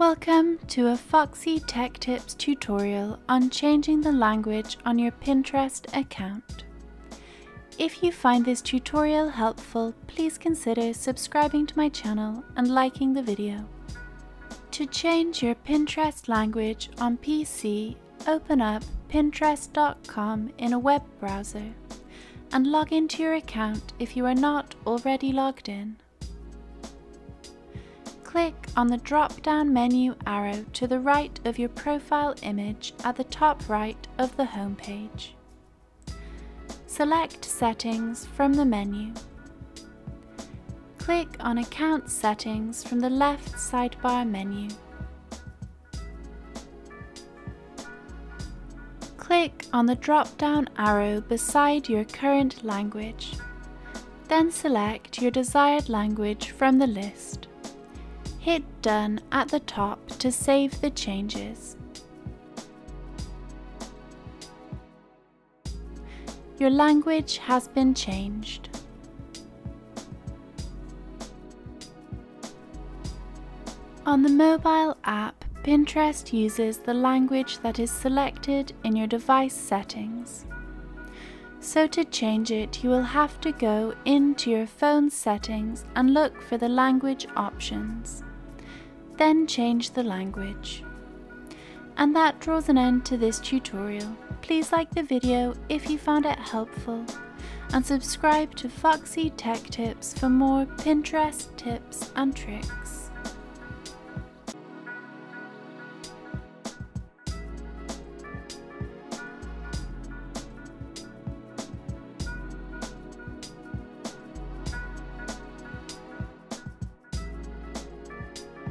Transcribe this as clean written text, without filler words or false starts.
Welcome to a Foxy Tech Tips tutorial on changing the language on your Pinterest account. If you find this tutorial helpful, please consider subscribing to my channel and liking the video. To change your Pinterest language on PC, open up pinterest.com in a web browser and log into your account if you are not already logged in. Click on the drop-down menu arrow to the right of your profile image at the top right of the home page. Select Settings from the menu. Click on Account Settings from the left sidebar menu. Click on the drop-down arrow beside your current language. Then select your desired language from the list. Hit Done at the top to save the changes. Your language has been changed. On the mobile app, Pinterest uses the language that is selected in your device settings. So to change it, you will have to go into your phone settings and look for the language options. Then change the language. And that draws an end to this tutorial. Please like the video if you found it helpful and subscribe to Foxy Tech Tips for more Pinterest tips and tricks.